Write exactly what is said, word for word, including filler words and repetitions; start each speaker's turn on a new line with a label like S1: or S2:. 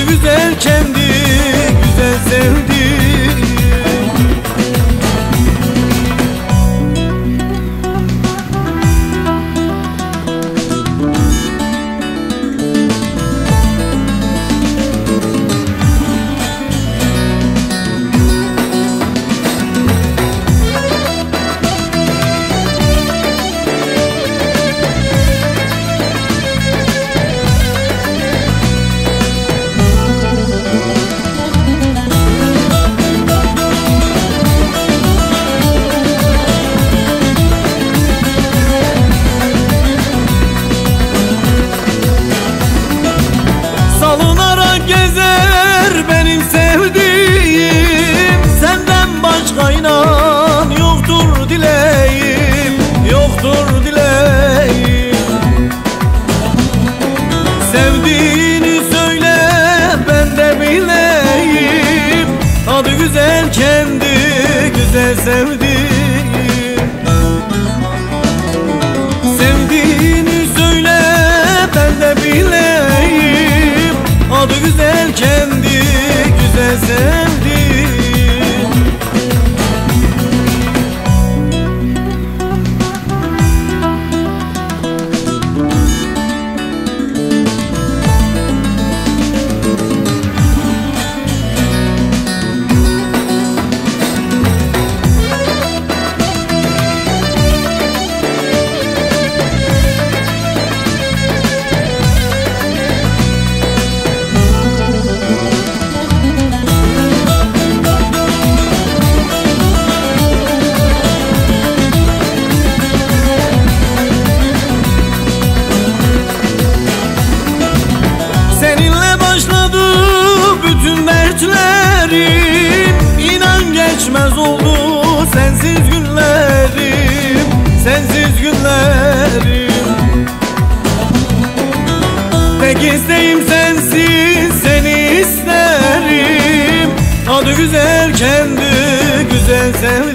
S1: güzel kendi güzel sevdiğim. Salınarak gezer benim sevdiğim, senden başka inan yoktur dileğim, yoktur dileğim. Sevdiğini söyle ben de bileyim, adı güzel kendi güzel sevdiğim. Sevdiğini söyle ben de bileyim, adı güzel kendi güzel sevdiğim. Seninle başladı bütün dertlerim, İnan geçmez oldu sensiz günlerim, sensiz günlerim. Tek isteğim sensin, seni isterim, adı güzel kendi güzel sevdiğim.